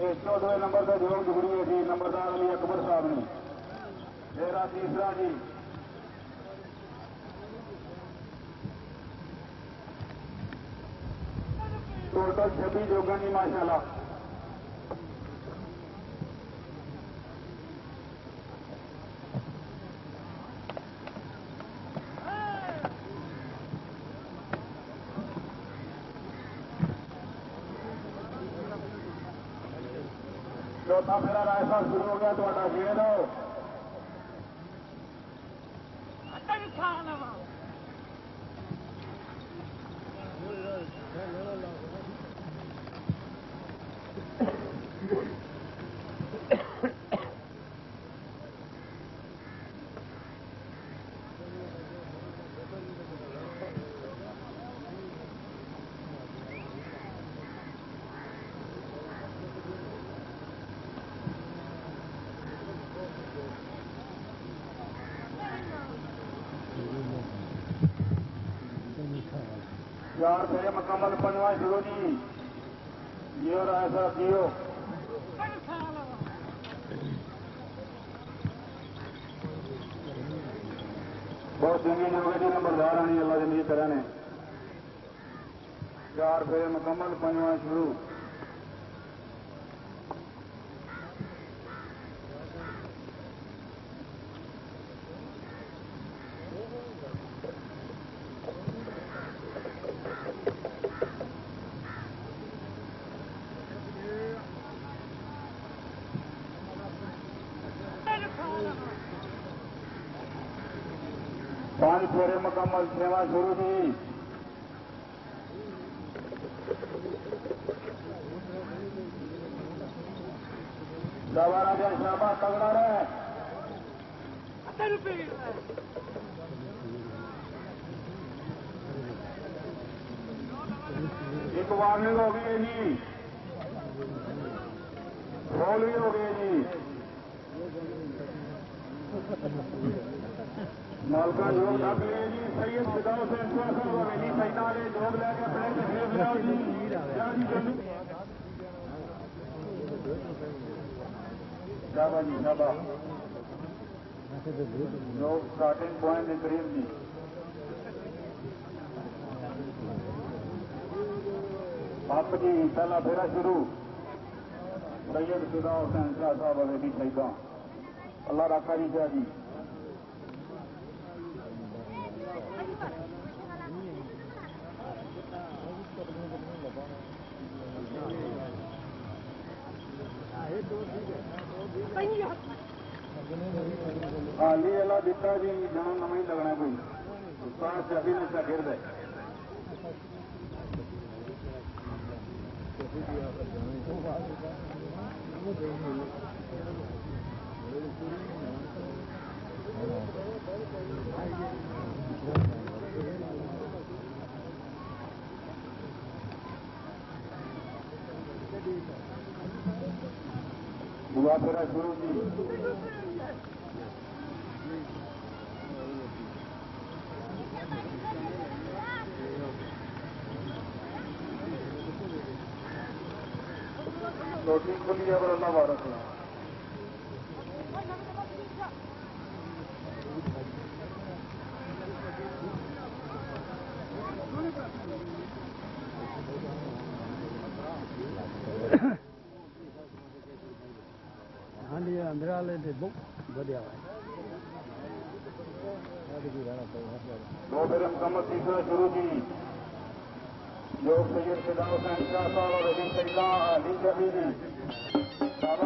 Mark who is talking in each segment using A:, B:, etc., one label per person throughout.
A: 14वें number से योग जुगड़ी है जी नंबरदार अली अकबर साहब ने। मेरा तीसरा जी टोटल 26 योगन जी माशाल्लाह। चौथा फेरा रायसा शुरू हो गया तो गेड़ आओ चार फेरे मुकम्मल पंजवा शुरू जी जियो रायसा जियो। बहुत चंगी जोगे जी नंबरदार आनी अल्लाह जिंदगी तरह ने। चार फेरे मुकम्मल पंजवा शुरू। पांच फेरे मुकम्मल छवा शुरू जी। दवा राजा शाबाश तगड़ा रहे। एक वार्निंग हो गई है जी, होल भी हो गई है जी। मालका योग रख लिए जी। सैयद फिदाओ से हवेली सैदा ने योग लैके अपने तशरीफ लियाओ जी। शाबाश जी शाबाश। योग स्टार्टिंग पॉइंट के करीब जी। आप जी पहला फेरा शुरू। सैयद फिदाओ से साहब हवेली सैदा अल्लाह रखा जी शाह जी। हाली अला दिता जी जहाँ नवा ही लगना कोई उस्ताद चाबी ने शागिर्द है। हुआ फेरा शुरू जी। रोटी खुली है पर अल्लाह भारत है।
B: हाँ जी अंदर वाले बुक बढ़िया है।
A: दो फेरे मुकम्मल तीसरा शुरू जी। योग सैयद फिदाओ हुसैन शाह साहब और अली सैदा अली शबी जी बाबा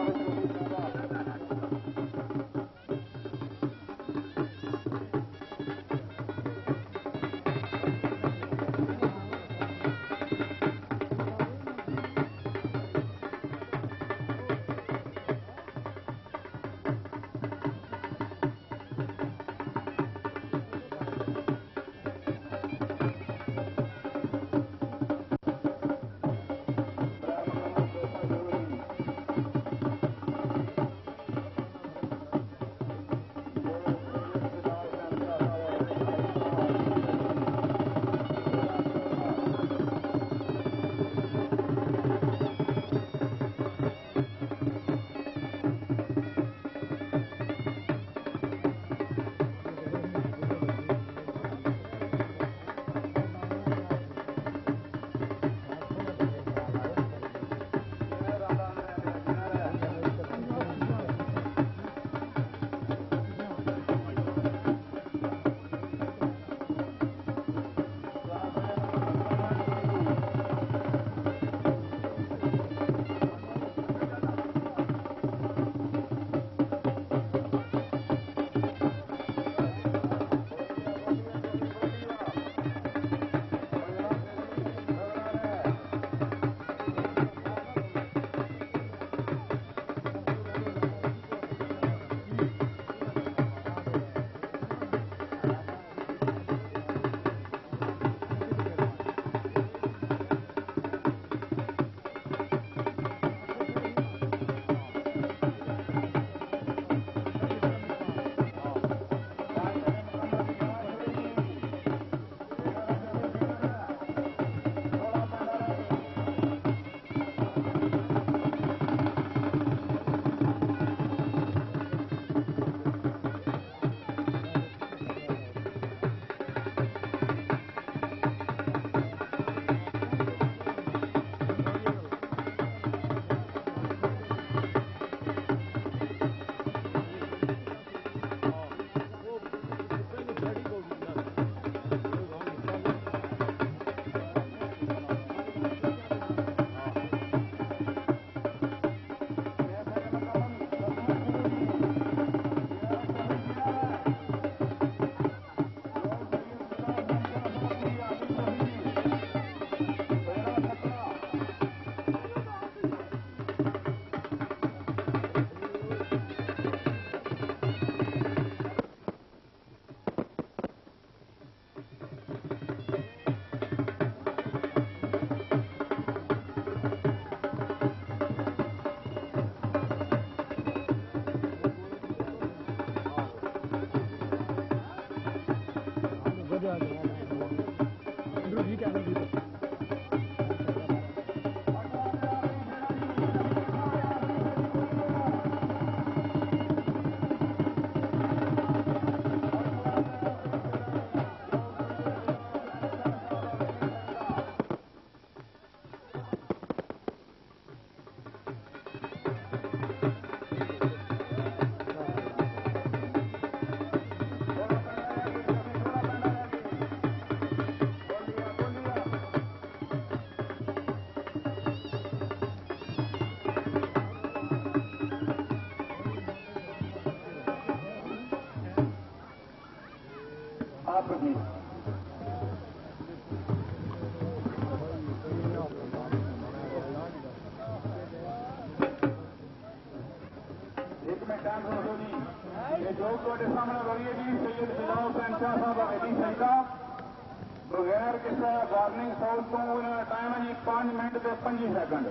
A: बगैर किसी वार्निंग साउंड तो टाइम है जी 5 मिनट से 25 सेकंड।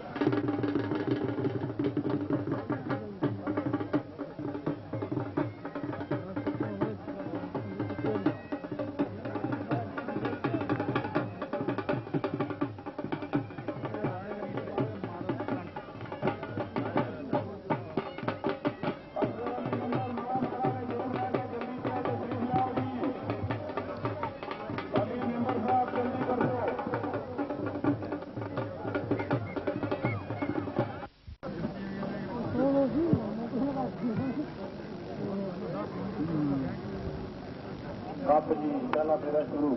A: आप जी पहला फेरा शुरू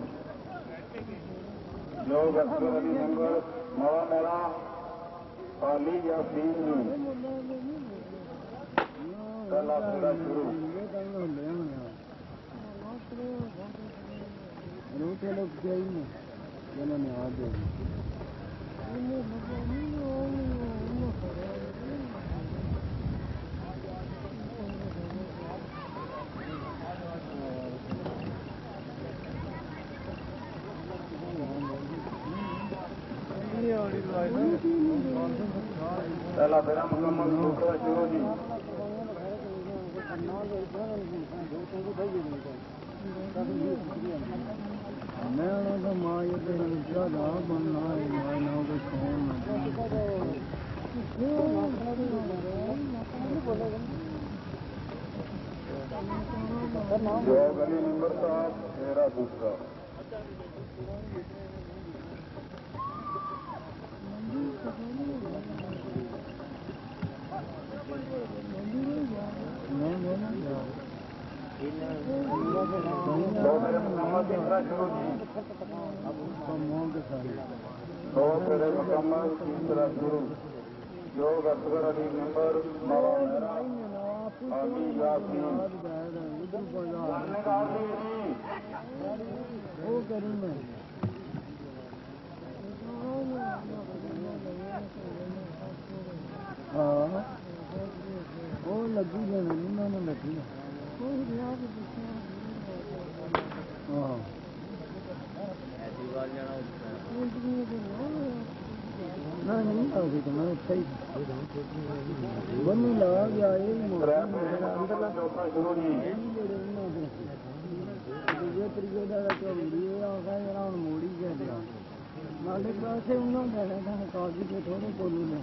A: जो गस्करी मेंबर नवा मेला अली यासीन पहला फेरा शुरू पहला फेरा मुकम्मल दूसरा शुरू जी
B: मैं माँ ये बनना
A: जो गली नंबर साहब फेरा दूसरा तीसरा शुरू जी दो फेरे मुकम्मल तीसरा शुरू जो गस्करी मेंबर नवा मेला अली यासीन जानने का
B: वो करूँ मैं हाँ वो लगी जाना नहीं मैंने लगी हाँ नहीं आगे तो मैं सही बनी लगा गया
A: चौथा शुरू जी
B: मोड़ी गया नाले पासे उन्होंने देना था कागजी के थोड़े बोलू ने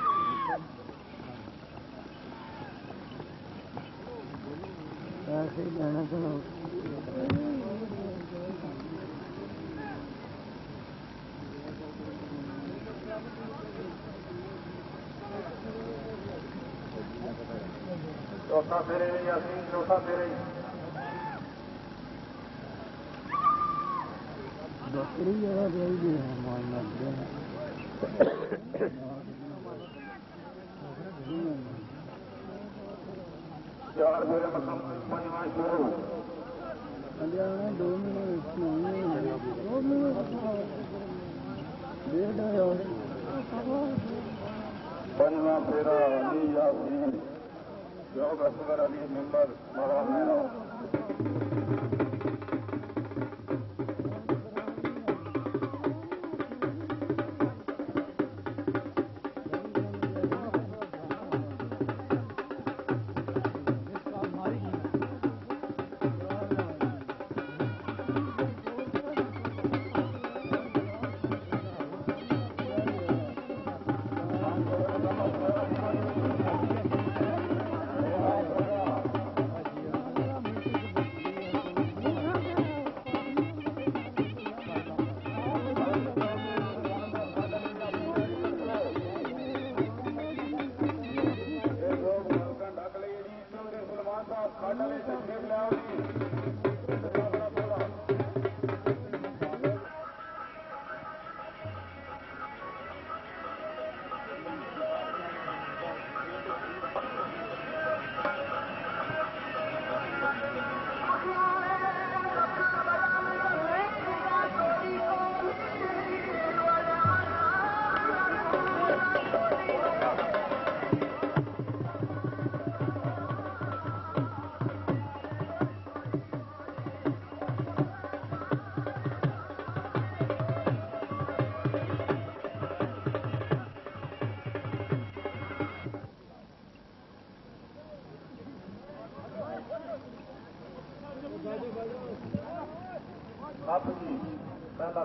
B: पैसे देना था
A: चौथा फेरे यासीन चौथा फेरे
B: बकरी जगह रही भी है मारना
A: चार फेरे मुकम्मल पंजवां शुरू
B: हरियाणा 2 मिनट 2 मिनट डेढ़
A: पंजवां फेरा अली यासीन जो गस्करी मेंबर नवा मेला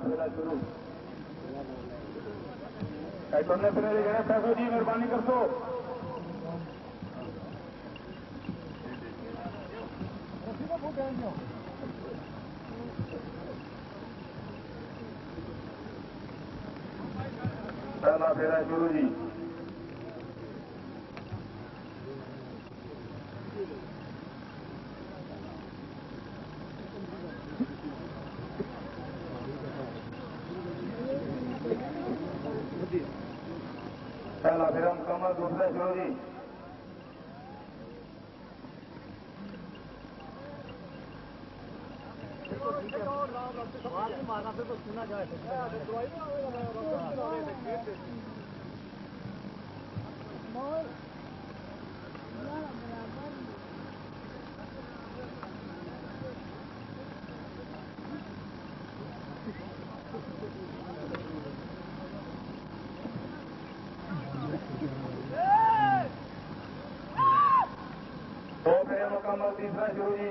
A: फेरा शुरू छोड़ने फिर गए पैसों जी मेहरबानी कर दो पहला फेरा शुरू जी पहला फेरा मुकम्मल दूसरा शुरू जी
B: मारना फिर कुछ सुना जाए
A: दो फेरे मुकम्मल तीसरा शुरू जी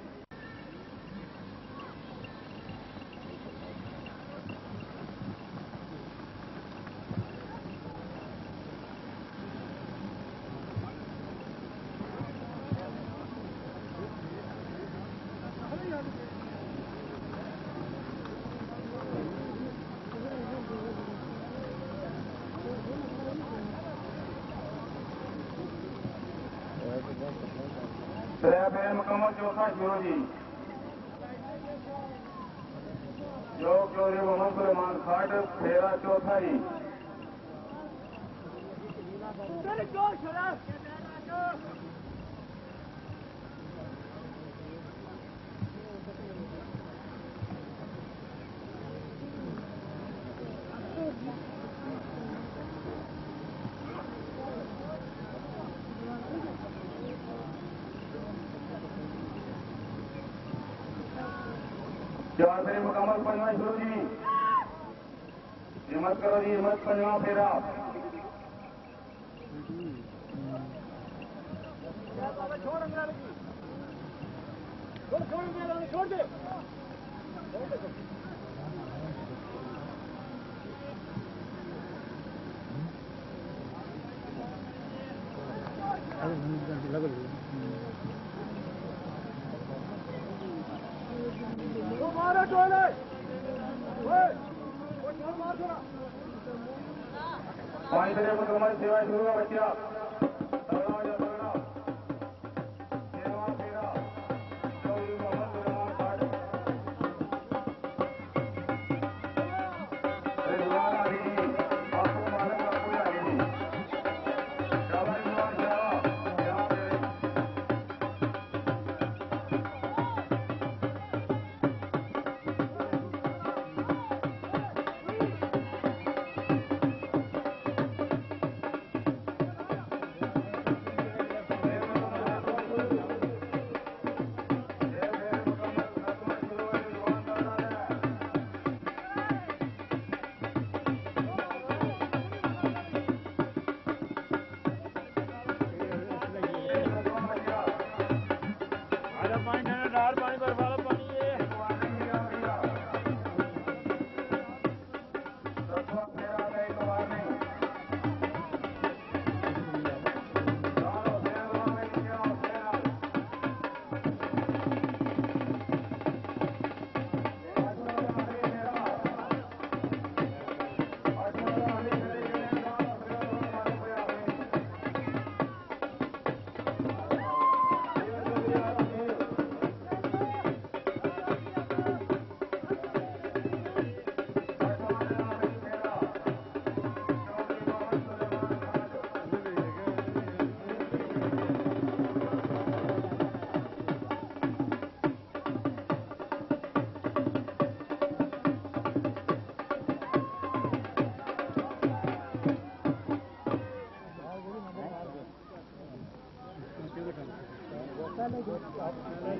A: त्रै फेरे मुकम्मल चौथा शुरू जी योग चौधरी मोहम्मद सुलेमान खाट फेरा चौथा जी चार फेरे मुकम्मल पंजवा शुरू जी हिम्मत करो जी हिम्मत पंजवा फेरा
B: छोड़ दे मारो टोले
A: पांच फेरे मुकम्मल सेवा शुरू है बच्चा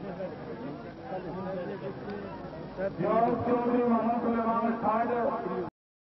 A: योग चौधरी मोहम्मद सुलेमान खाट